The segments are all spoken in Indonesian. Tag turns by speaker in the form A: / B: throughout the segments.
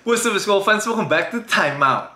A: What's up, school fans? Welcome back to Time Out.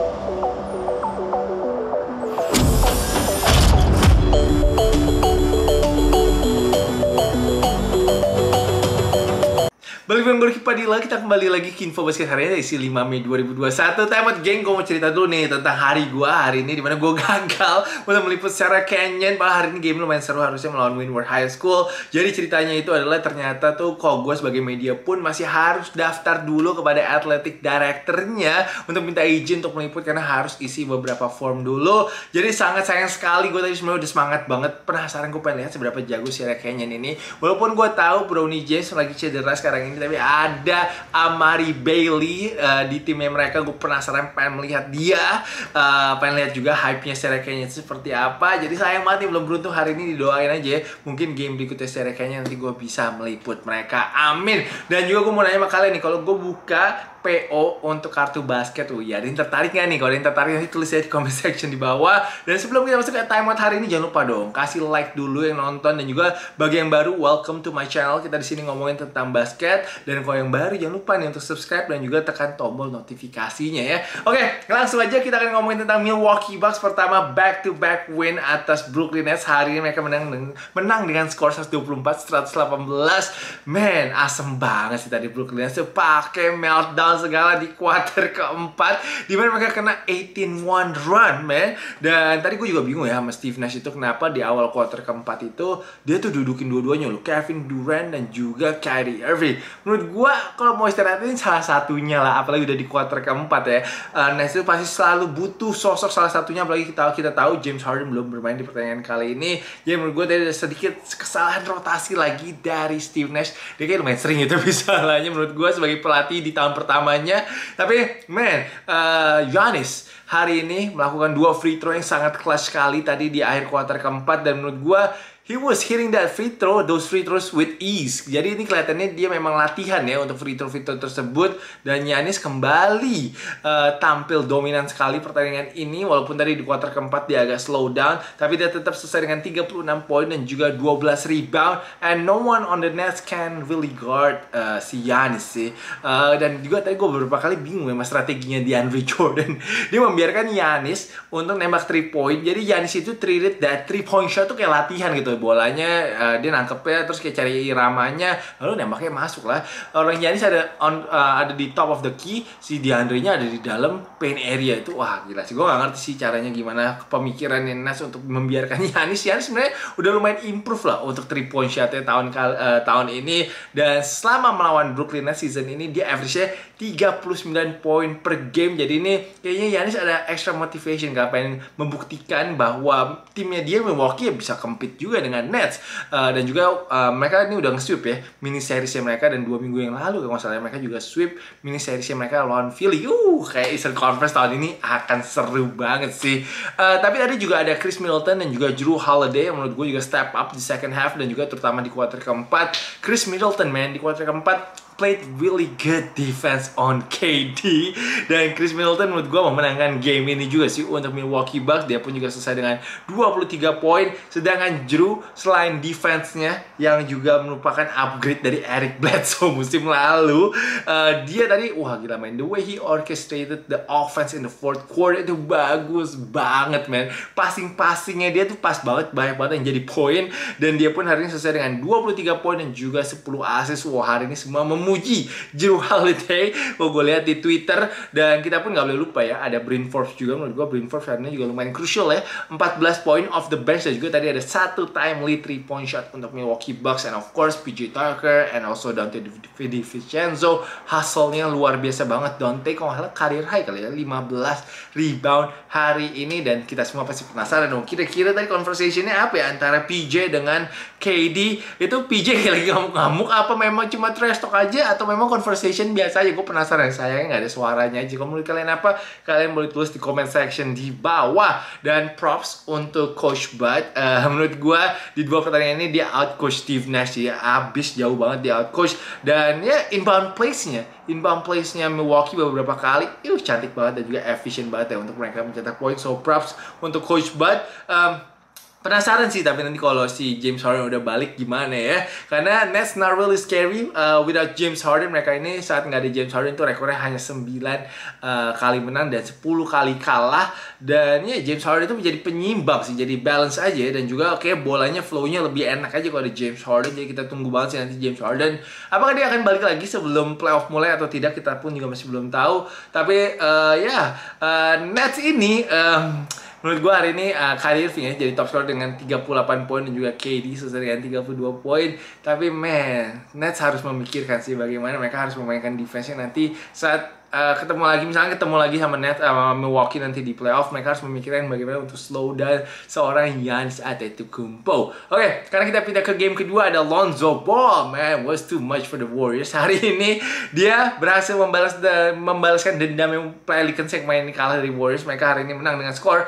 A: Balik bareng gue Padilla, kita kembali lagi ke info basket hari ini, isi 5 Mei 2021. Time Out geng, gue mau cerita dulu nih tentang hari gue hari ini, dimana gue gagal untuk meliput secara Canyon. Padahal hari ini game lumayan seru, harusnya melawan Windward High School. Jadi ceritanya itu adalah ternyata tuh kok gue sebagai media pun masih harus daftar dulu kepada athletic directornya untuk minta izin untuk meliput, karena harus isi beberapa form dulu. Jadi sangat sayang sekali, gue tadi sebenarnya udah semangat banget, penasaran gue pengen lihat seberapa jago si Canyon ini. Walaupun gue tahu Brownie James lagi cedera sekarang ini, tapi ada Amari Bailey di timnya mereka. Gue penasaran, pengen melihat dia, pengen lihat juga hype-nya Canyon seperti apa. Jadi sayang banget nih belum beruntung hari ini, didoain aja ya. Mungkin game berikutnya Canyon nanti gue bisa meliput mereka, amin. Dan juga gue mau nanya sama kalian nih, kalau gue buka PO untuk kartu basket, ya ada yang tertarik nggak nih? Kalau ada yang tertarik nanti tulis aja di comment section di bawah. Dan sebelum kita masuk ke Time Out hari ini, jangan lupa dong kasih like dulu yang nonton, dan juga bagi yang baru, welcome to my channel. Kita di sini ngomongin tentang basket. Dan kalau yang baru jangan lupa nih untuk subscribe dan juga tekan tombol notifikasinya ya. Oke, langsung aja kita akan ngomongin tentang Milwaukee Bucks. Pertama, back to back win atas Brooklyn Nets. Hari ini mereka menang dengan skor 124-118. Man, asem banget sih tadi Brooklyn Nets tuh pakai meltdown segala di quarter keempat, dimana mereka kena 18-1 run, man. Dan tadi gue juga bingung ya sama Steve Nash itu, kenapa di awal quarter keempat itu dia tuh dudukin dua-duanya loh, Kevin Durant dan juga Kyrie Irving. Menurut gue kalau mau istirahatin salah satunya lah, apalagi udah di quarter keempat ya. Nash itu pasti selalu butuh sosok salah satunya, apalagi kita tahu James Harden belum bermain di pertandingan kali ini. Jadi menurut gue tadi ada sedikit kesalahan rotasi lagi dari Steve Nash. Dia kayak lumayan sering itu salahnya menurut gue sebagai pelatih di tahun pertamanya. Tapi man, Giannis hari ini melakukan 2 free throw yang sangat clutch sekali tadi di akhir kuarter keempat, dan menurut gue he was hitting those free throws with ease. Jadi ini kelihatannya dia memang latihan ya untuk free throw tersebut. Dan Giannis kembali tampil dominan sekali pertandingan ini. Walaupun tadi di kuarter keempat dia agak slow down, tapi dia tetap selesai dengan 36 poin dan juga 12 rebound. And no one on the Nets can really guard si Giannis sih. Dan juga tadi gue beberapa kali bingung ya mas strateginya DeAndre Jordan. Dia membiarkan Giannis untuk nembak 3 point. Jadi Giannis itu treated that 3 point shot tuh kayak latihan gitu. Bolanya dia nangkepnya terus kayak cari iramanya, lalu nembaknya masuk lah. Orang Giannis ada di top of the key, si DeAndre-nya ada di dalam paint area itu. Wah gila sih, gue gak ngerti sih caranya gimana pemikirannya Nas untuk membiarkan Giannis sebenarnya udah lumayan improve lah untuk 3 point shotnya tahun ini. Dan selama melawan Brooklyn Nets season ini dia average-nya 39 poin per game. Jadi ini kayaknya Giannis ada extra motivation, gak pengen membuktikan bahwa timnya dia Milwaukee ya bisa compete juga dengan Nets. Dan juga mereka ini udah nge-sweep ya mini seriesnya mereka, dan 2 minggu yang lalu kalau masalahnya mereka juga sweep mini seriesnya mereka lawan Philly. Kayak Eastern Conference tahun ini akan seru banget sih. Tapi tadi juga ada Chris Middleton dan juga Jrue Holiday yang menurut gue juga step up di second half, dan juga terutama di quarter keempat. Chris Middleton man di quarter keempat played really good defense on KD, dan Chris Middleton menurut gue memenangkan game ini juga sih untuk Milwaukee Bucks. Dia pun juga selesai dengan 23 poin. Sedangkan Jrue selain defense-nya yang juga merupakan upgrade dari Eric Bledsoe musim lalu, dia tadi wah gila main, the way he orchestrated the offense in the fourth quarter itu bagus banget man. Passing-passingnya dia tuh pas banget, banyak banget yang jadi poin, dan dia pun hari ini selesai dengan 23 poin dan juga 10 assist. Wah hari ini semua memuji Jrue Holiday, gue lihat di Twitter. Dan kita pun nggak boleh lupa ya, ada Bryn Forbes juga. Menurut gue Bryn Forbes hari ini juga lumayan crucial ya, 14 poin off the bench, dan juga tadi ada 1 timely 3 point shot untuk Milwaukee Bucks. And of course PJ Tucker and also Dante DiVincenzo, hustle-nya luar biasa banget. Dante kalau nggak salah career high kali ya, 15 rebound hari ini. Dan kita semua pasti penasaran dong, kira-kira tadi conversation-nya apa ya antara PJ dengan KD. Itu PJ kayak lagi ngamuk-ngamuk, apa memang cuma trash talk aja, atau memang conversation biasa aja? Gue penasaran, sayangnya nggak ada suaranya aja. Kalau menurut kalian apa, kalian boleh tulis di comment section di bawah. Dan props untuk Coach Bud. Menurut gue di 2 pertandingan ini dia out coach Steve Nash ya, abis jauh banget dia out coach. Dan ya inbound plays-nya Milwaukee beberapa kali cantik banget dan juga efisien banget ya untuk mereka mencetak poin. So props untuk Coach Bud. Penasaran sih tapi nanti kalau si James Harden udah balik gimana ya. Karena Nets not really scary without James Harden. Mereka ini saat nggak ada James Harden tuh rekornya hanya 9 kali menang dan 10 kali kalah. Dan ya James Harden itu menjadi penyimbang sih, jadi balance aja. Dan juga oke, bolanya flow-nya lebih enak aja kalau ada James Harden. Jadi kita tunggu banget sih nanti James Harden apakah dia akan balik lagi sebelum playoff mulai atau tidak, kita pun juga masih belum tahu. Tapi Nets ini menurut gue hari ini Kyrie Irving ya jadi top scorer dengan 38 poin dan juga KD selesai dengan 32 poin. Tapi Nets harus memikirkan sih bagaimana mereka harus memainkan defense-nya nanti saat ketemu lagi sama Nets sama Milwaukee nanti di playoff. Mereka harus memikirkan bagaimana untuk slow down seorang Giannis Antetokounmpo. Oke, sekarang kita pindah ke game kedua. Ada Lonzo Ball. Man, was too much for the Warriors. Hari ini dia berhasil membalaskan dendam yang Pelicans yang main kalah dari Warriors. Mereka hari ini menang dengan skor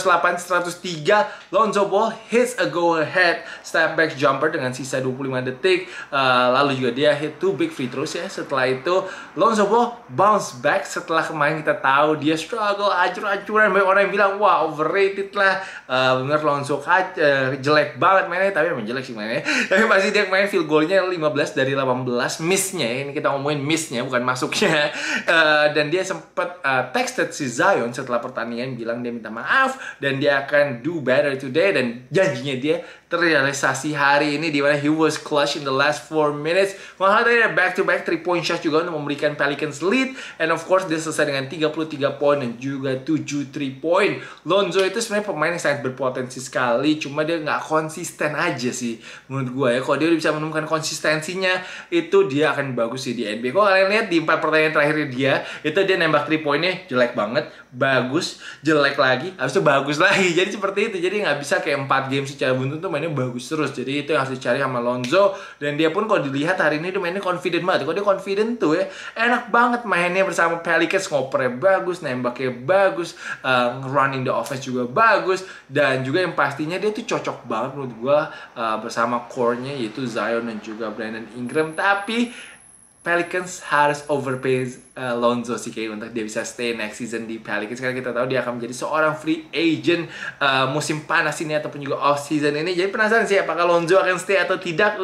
A: 108-103. Lonzo Ball hits a go ahead step back jumper dengan sisa 25 detik. Lalu juga dia hit 2 big free throws ya. Setelah itu Lonzo Ball bounce back setelah kemarin kita tahu dia struggle acur-acuran. Banyak orang yang bilang wah overrated lah, bener Lonzo jelek banget mainnya. Tapi memang jelek sih mainnya. Tapi pasti dia main field goalnya 15 dari 18 missnya ya. Ini kita ngomongin missnya bukan masuknya. Dan dia sempat texted si Zion setelah pertandingan bilang dia minta maaf dan dia akan do better today. Dan janjinya dia terrealisasi hari ini di mana he was clutch in the last 4 minutes. Kalau tadi ada back-to-back 3-point shot juga untuk memberikan Pelicans lead. And of course dia selesai dengan 33 poin dan juga 7 3-point. Lonzo itu sebenarnya pemain yang sangat berpotensi sekali, cuma dia nggak konsisten aja sih menurut gue ya. Kalau dia udah bisa menemukan konsistensinya itu dia akan bagus sih di NBA. Kalau kalian lihat di 4 pertandingan terakhir dia itu dia nembak 3-pointnya jelek banget, bagus, jelek lagi, habis itu bagus lagi. Jadi seperti itu. Jadi nggak bisa kayak 4 game secara buntut tuh mainnya bagus terus. Jadi itu yang harus dicari sama Lonzo. Dan dia pun kalau dilihat hari ini dia mainnya confident banget. Kalau dia confident tuh ya enak banget mainnya bersama Pelicans. Ngopernya bagus, nembaknya bagus, running the offense juga bagus. Dan juga yang pastinya dia tuh cocok banget menurut gua bersama core-nya yaitu Zion dan juga Brandon Ingram. Tapi Pelicans harus overpay Lonzo sih kayak untuk dia bisa stay next season di Pelicans. Karena kita tahu dia akan menjadi seorang free agent musim panas ini ataupun juga off season ini. Jadi penasaran sih apakah Lonzo akan stay atau tidak.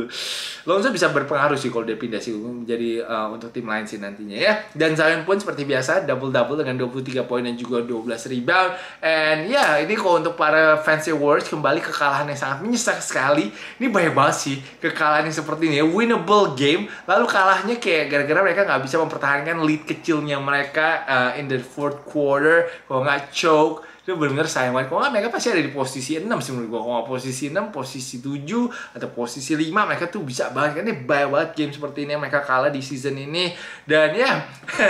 A: Lonzo bisa berpengaruh sih kalau dia pindah sih menjadi untuk tim lain sih nantinya ya. Dan Zion pun seperti biasa double-double dengan 23 poin dan juga 12 rebound. And ya ini kalau untuk para fans Warriors kembali kekalahan yang sangat menyesakkan sekali. Ini banyak banget sih kekalahan yang seperti ini ya. Winnable game lalu kalahnya kayak gara-gara mereka nggak bisa mempertahankan lead kecilnya mereka in the fourth quarter. Kalau nggak choke itu benar-benar sayang banget. Kalau nggak mereka pasti ada di posisi 6 sih menurut gue. Kalau nggak posisi 6, posisi 7 atau posisi 5 mereka tuh bisa banget. Kan ini banyak banget game seperti ini yang mereka kalah di season ini. Dan ya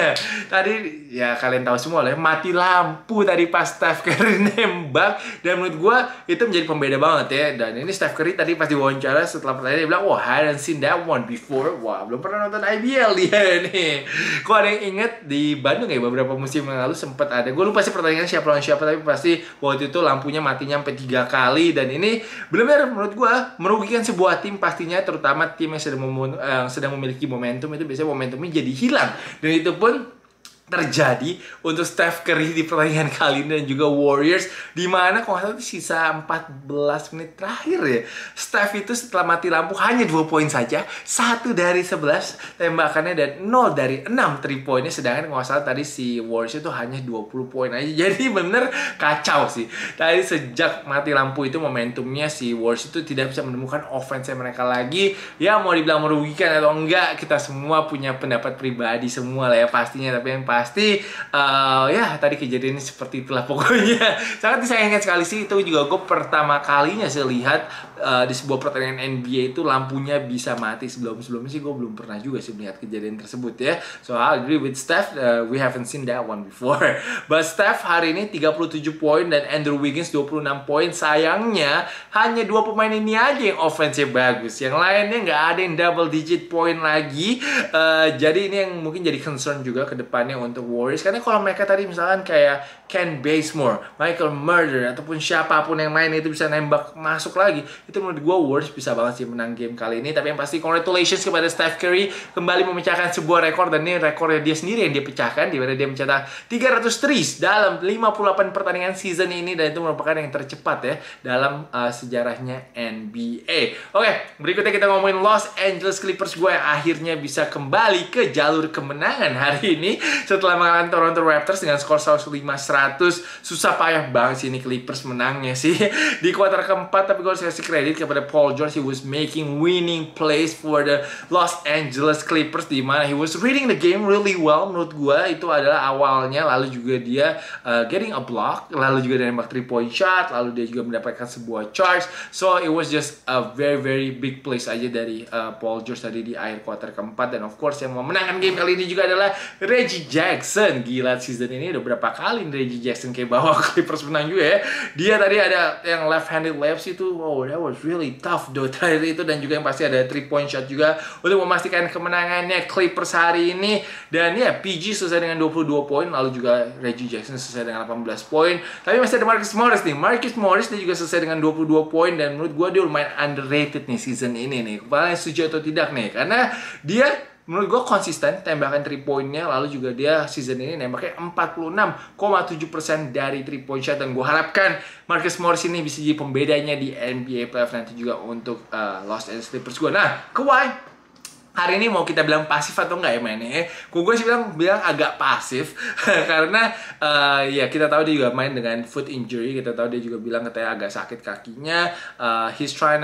A: tadi ya kalian tahu semua lah mati lampu tadi pas Steph Curry nembak. Dan menurut gue itu menjadi pembeda banget ya. Dan ini Steph Curry tadi pas diwawancara setelah pertandingan dia bilang wah I hadn't seen that one before. Wah belum pernah nonton IBL dia nih. Kok ada yang inget di Bandung ya beberapa musim yang lalu sempat ada. Gue lupa sih pertandingan siapa lawan siapa tapi pasti waktu itu lampunya matinya sampai 3 kali. Dan ini benar-benar menurut gue merugikan sebuah tim pastinya, terutama tim yang sedang memiliki momentum. Itu biasanya momentumnya jadi hilang. Dan itu pun terjadi untuk Steph Curry di pertandingan kali ini dan juga Warriors, di mana kalau nggak salah sisa 14 menit terakhir ya, Steph itu setelah mati lampu hanya 2 poin saja, 1 dari 11 tembakannya dan 0 dari 6 3 poinnya. Sedangkan kalau nggak salah tadi si Warriors itu hanya 20 poin aja. Jadi bener kacau sih tadi sejak mati lampu itu momentumnya si Warriors itu tidak bisa menemukan offense mereka lagi. Ya mau dibilang merugikan atau enggak kita semua punya pendapat pribadi semua lah ya pastinya. Tapi yang pasti ya tadi kejadiannya seperti itulah pokoknya. Sangat disayangkan sekali sih. Itu juga gue pertama kalinya saya lihat di sebuah pertandingan NBA itu lampunya bisa mati. Sebelumnya sih gue belum pernah juga sih melihat kejadian tersebut ya. So I agree with Steph, we haven't seen that one before. But Steph hari ini 37 poin dan Andrew Wiggins 26 poin. Sayangnya hanya 2 pemain ini aja yang offense-nya bagus. Yang lainnya nggak ada yang double digit point lagi. Jadi ini yang mungkin jadi concern juga ke depannya untuk Warriors. Karena kalau mereka tadi misalkan kayak Ken Bazemore, Michael Murder, ataupun siapapun yang lain itu bisa nembak masuk lagi, itu menurut gue Warriors bisa banget sih menang game kali ini. Tapi yang pasti congratulations kepada Steph Curry kembali memecahkan sebuah rekor, dan ini rekornya dia sendiri yang dia pecahkan, di mana dia mencetak 300 threes dalam 58 pertandingan season ini, dan itu merupakan yang tercepat ya dalam sejarahnya NBA. Oke, berikutnya kita ngomongin Los Angeles Clippers, gue yang akhirnya bisa kembali ke jalur kemenangan hari ini setelah mengalahkan Toronto Raptors dengan skor 105-100. Susah payah banget sih ini Clippers menangnya sih di kuarter keempat, tapi gue harus kasih kredit kepada Paul George. He was making winning plays for the Los Angeles Clippers, di mana he was reading the game really well. Menurut gue itu adalah awalnya, lalu juga dia getting a block, lalu juga dia nembak 3-point shot, lalu dia juga mendapatkan sebuah charge. So it was just a very big plays aja dari Paul George tadi di akhir kuarter keempat. Dan of course yang memenangkan game kali ini juga adalah Reggie Jackson. Gila, season ini udah berapa kali Reggie Jackson kayak bawa Clippers menang juga ya. Dia tadi ada yang left-handed layups itu, wow, that was really tough though tadi itu. Dan juga yang pasti ada 3-point shot juga untuk memastikan kemenangannya Clippers hari ini. Dan ya, PG selesai dengan 22 poin, lalu juga Reggie Jackson selesai dengan 18 poin. Tapi masih ada Marcus Morris nih. Marcus Morris dia juga selesai dengan 22 poin, dan menurut gue dia lumayan underrated nih season ini nih. Kalian setuju atau tidak nih? Karena dia menurut gue konsisten tembakan 3 poinnya, lalu juga dia season ini nembaknya 46,7% dari 3 point shot. Dan gue harapkan Marcus Morris ini bisa jadi pembedanya di NBA playoff nanti juga untuk Los Angeles Clippers gue. Nah, Kawhi hari ini mau kita bilang pasif atau enggak ya mainnya? Gue sih bilang agak pasif karena ya kita tahu dia juga main dengan foot injury. Kita tahu dia juga bilang katanya agak sakit kakinya. He's trying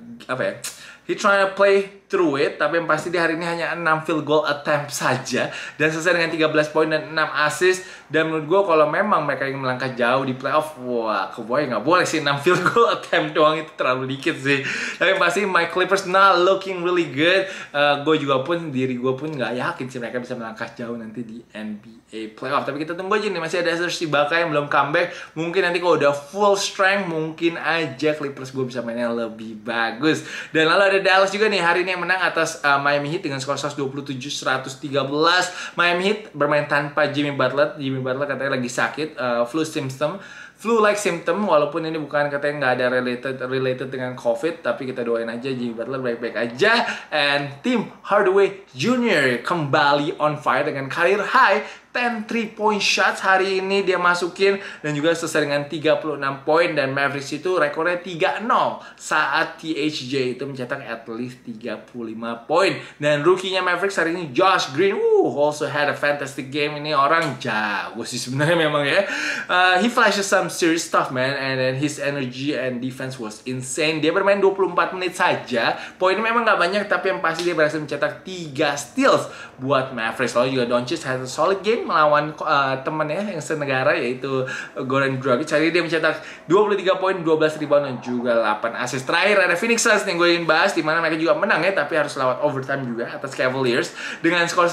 A: to play through it, tapi yang pasti dia hari ini hanya 6 field goal attempt saja dan selesai dengan 13 poin dan 6 assist. Dan menurut gue kalau memang mereka ingin melangkah jauh di playoff, wah, Kawhi nggak boleh sih 6 field goal attempt doang, itu terlalu dikit sih. Tapi yang pasti my Clippers not looking really good. Diri gue pun nggak yakin sih mereka bisa melangkah jauh nanti di NBA playoff. Tapi kita tunggu aja nih, masih ada Serge Ibaka yang belum comeback. Mungkin nanti kalau udah full strength, mungkin aja Clippers gue bisa mainnya lebih bagus. Dan lalu ada Dallas juga nih hari ini yang menang atas Miami Heat dengan skor 127-113. Miami Heat bermain tanpa Jimmy Butler. Jimmy Butler katanya lagi sakit, flu-like symptom, walaupun ini bukan katanya nggak ada related dengan COVID, tapi kita doain aja Jimmy Butler baik-baik aja. And Tim Hardaway Jr. kembali on fire dengan career high 10 3-point shots hari ini dia masukin, dan juga selesai dengan 36 poin. Dan Mavericks itu rekornya 3-0 saat THJ itu mencetak at least 35 poin. Dan rookie-nya Mavericks hari ini Josh Green also had a fantastic game. Ini orang jago sih sebenarnya memang ya. He flashes some serious stuff man, and then his energy and defense was insane. Dia bermain 24 menit saja, poinnya memang nggak banyak, tapi yang pasti dia berhasil mencetak 3 steals buat Mavericks. Lalu juga Doncic had a solid game melawan temannya yang senegara, yaitu Goran Dragic. Hari ini dia mencetak 23 poin, 12 rebound, dan juga 8 assist. Terakhir ada Phoenix Suns yang gue ingin bahas, dimana mereka juga menang ya, tapi harus lewat overtime juga atas Cavaliers dengan skor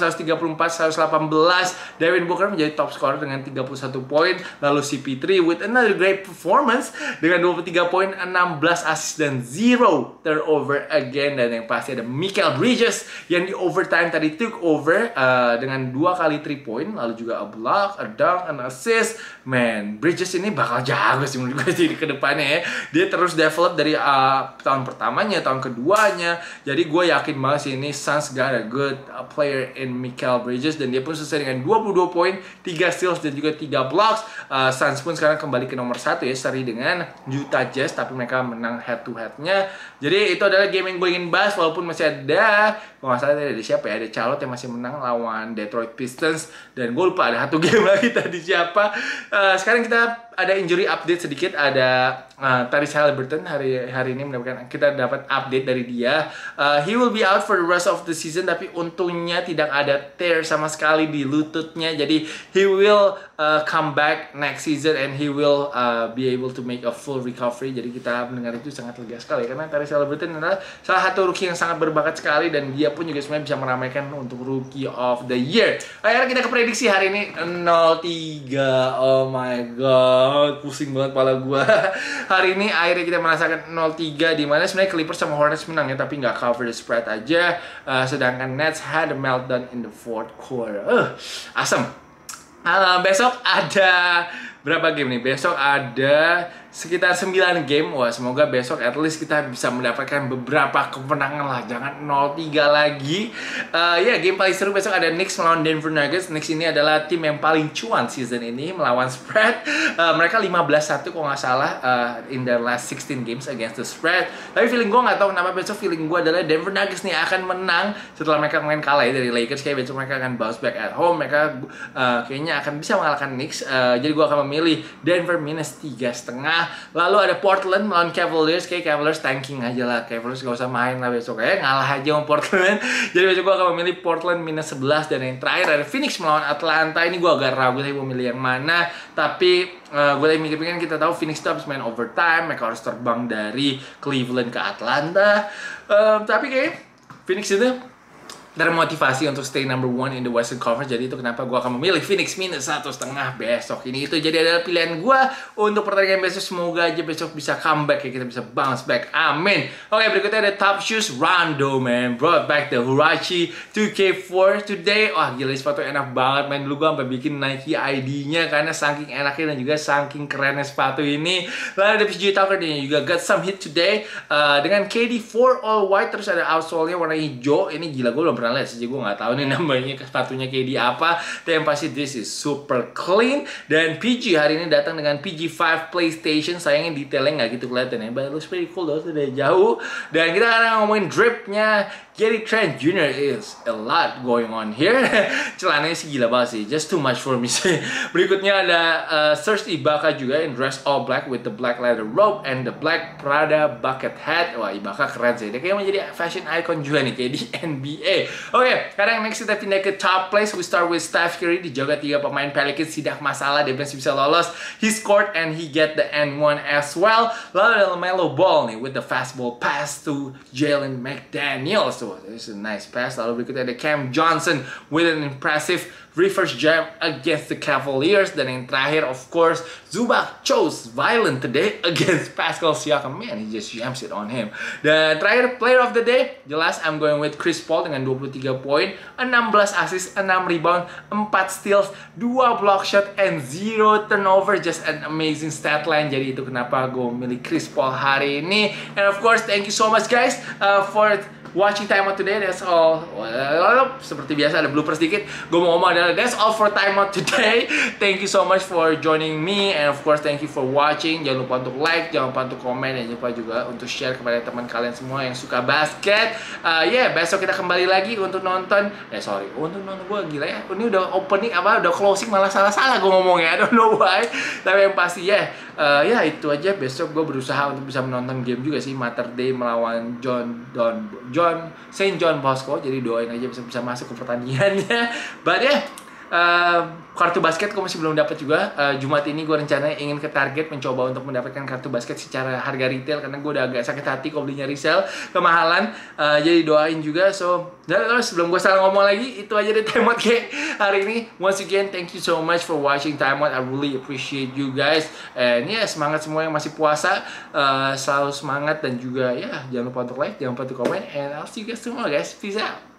A: 134-118. Devin Booker menjadi top scorer dengan 31 poin. Lalu CP3 with another great performance dengan 23 poin, 16 assist, dan 0 turnover again. Dan yang pasti ada Mikal Bridges yang di overtime tadi took over dengan 2 kali 3 point, lalu juga a block, a dunk, an assist. Man, Bridges ini bakal jago sih menurut gue di kedepannya ya. Dia terus develop dari tahun pertamanya, tahun keduanya. Jadi gue yakin banget sih ini Suns got a good player in Mikal Bridges. Dan dia pun selesai dengan 22 poin, 3 steals, dan juga 3 blocks. Suns pun sekarang kembali ke nomor 1 ya, seri dengan Utah Jazz, tapi mereka menang head to head-nya. Jadi itu adalah game yang gue ingin bahas, walaupun masih ada, kalau nggak salah ada siapa ya, ada Charlotte yang masih menang lawan Detroit Pistons. Dan gue lupa ada satu game lagi tadi siapa. Sekarang kita ada injury update sedikit. Ada Tyrese Haliburton hari ini kita dapat update dari dia. He will be out for the rest of the season, tapi untungnya tidak ada tear sama sekali di lututnya. Jadi he will come back next season and he will be able to make a full recovery. Jadi kita mendengar itu sangat lega sekali, karena Tyrese Haliburton adalah salah satu rookie yang sangat berbakat sekali, dan dia pun juga sebenarnya bisa meramaikan untuk Rookie of the Year. Akhirnya kita ke prediksi hari ini 0-3. Oh my god, pusing banget kepala gua. Hari ini akhirnya kita merasakan 0-3, di mana sebenarnya Clippers sama Hornets menang ya, tapi nggak cover the spread aja. Sedangkan Nets had a meltdown in the fourth quarter. Asem. Besok ada berapa game nih? Besok ada sekitar 9 game. Wah, semoga besok at least kita bisa mendapatkan beberapa kemenangan lah. Jangan 0-3 lagi. Ya, game paling seru besok ada Knicks melawan Denver Nuggets. Knicks ini adalah tim yang paling cuan season ini melawan spread. Mereka 15-1 kalau nggak salah in their last 16 games against the spread. Tapi feeling gue nggak tahu kenapa besok feeling gue adalah Denver Nuggets nih akan menang setelah mereka main kalah ya dari Lakers. Kayak besok mereka akan bounce back at home. Mereka kayaknya akan bisa mengalahkan Knicks. Jadi gue akan memilih Denver minus 3,5. Lalu ada Portland melawan Cavaliers. Kayak Cavaliers tanking aja lah. Cavaliers gak usah main lah besok ya. Ngalah aja sama Portland. Jadi besok gue akan memilih Portland minus 11. Dan yang terakhir ada Phoenix melawan Atlanta. Ini gue agak ragu tapi mau milih yang mana. Tapi gue lagi mikir-mikir, kita tahu Phoenix itu habis main overtime. Mereka harus terbang dari Cleveland ke Atlanta. Tapi kayak Phoenix itu termotivasi untuk stay number 1 in the Western Conference. Jadi itu kenapa gue akan memilih Phoenix minus 1,5 besok ini. Itu jadi adalah pilihan gue untuk pertandingan besok. Semoga aja besok bisa comeback ya, kita bisa bounce back, amin. Oke, berikutnya ada Top Shoes. Rondo man brought back the Huarache 2K4 today. Wah gila, sepatu enak banget man. Dulu gue sampai bikin Nike ID-nya karena saking enaknya dan juga saking kerennya sepatu ini. Lalu ada PJ Tucker nih juga got some hit today dengan KD 4 all white. Terus ada outsole-nya warna hijau. Ini gila, gue belum pernah lihat sih, gue nggak tahu nih namanya sepatunya KD apa. Dan yang pasti this is super clean. Dan PG hari ini datang dengan PG5 PlayStation. Sayangnya detailnya nggak gitu kelihatan ya, but it looks pretty cool though dari jauh. Dan kita akan ngomongin dripnya Gary Trent Jr. is a lot going on here. Celananya sih gila banget sih, just too much for me sih. Berikutnya ada Serge Ibaka juga in dress all black with the black leather robe and the black Prada bucket hat. Wah, Ibaka keren sih, dia kayak menjadi fashion icon juga nih kayak di NBA. Oke, sekarang next kita pindah ke top place. We start with Steph Curry, dijaga 3 pemain Pelicans, tidak masalah, dia masih bisa lolos. He scored and he get the N1 as well. Lalu ada LaMelo Ball nih with the fastball pass to Jalen McDaniels. So, this is a nice pass. Lalu berikutnya ada Cam Johnson with an impressive reverse jam against the Cavaliers. Dan yang terakhir, of course, Zubac chose violent today against Pascal Siakam. Man, he just jams it on him. Dan terakhir, player of the day, jelas I'm going with Chris Paul dengan 23 poin, 16 assist, 6 rebound, 4 steals, 2 block shot, and 0 turnover. Just an amazing stat line. Jadi itu kenapa gue memilih Chris Paul hari ini. And of course, thank you so much guys for watching Time Out today. That's all. Seperti biasa ada blooper sedikit. Gue mau ngomong adalah that's all for Time Out today. Thank you so much for joining me, and of course thank you for watching. Jangan lupa untuk like, jangan lupa untuk komen, dan jangan lupa juga untuk share kepada teman kalian semua yang suka basket. Besok kita kembali lagi untuk nonton. Untuk nonton gue gila ya. Ini udah opening udah closing malah salah-salah gue ngomongnya. I don't know why. Tapi yang pasti itu aja. Besok gue berusaha untuk bisa menonton game juga sih. Mater Dei melawan Saint John Bosco. Jadi doain aja bisa masuk ke pertandingannya. But kartu basket gue masih belum dapat juga. Jumat ini gue rencananya ingin ke Target mencoba untuk mendapatkan kartu basket secara harga retail, karena gue udah agak sakit hati kalau belinya resell kemahalan. Jadi doain juga. So terus sebelum gue salah ngomong lagi, itu aja deh Time Out kayak hari ini. Once again, thank you so much for watching Time Out. I really appreciate you guys. And semangat semua yang masih puasa, selalu semangat, dan juga jangan lupa untuk like, jangan lupa untuk komen, and I'll see you guys tomorrow guys. Peace out.